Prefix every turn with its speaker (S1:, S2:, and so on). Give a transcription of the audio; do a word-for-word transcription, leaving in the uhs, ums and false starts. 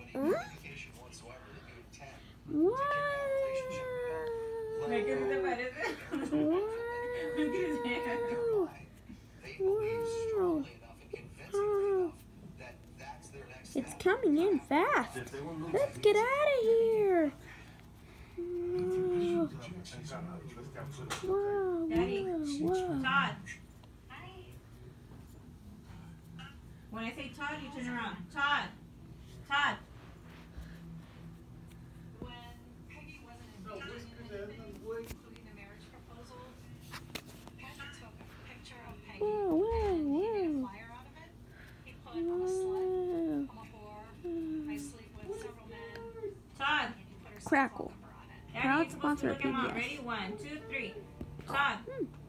S1: Huh? Wow. Wow. Oh. It's coming in fast. Let's get out of here. Wow. Wow. Wow.
S2: Todd. When I say Todd, you turn around. Todd. Todd.
S3: When Peggy wasn't engaged in anything, including the marriage proposal, Patrick took a picture of Peggy
S1: Wow, wow,
S3: and he made a
S1: wow.
S3: flyer out of it. He put on a slut, I'm a whore, I sleep with several men.
S2: Todd.
S3: And he put her cell phone
S1: Crackle.
S3: number on it.
S2: Daddy,
S1: Proud
S2: you're supposed to
S1: sponsor
S2: look
S1: of
S2: at Mom.
S1: P B S.
S2: Ready? One, two, three. Todd.
S1: Hmm.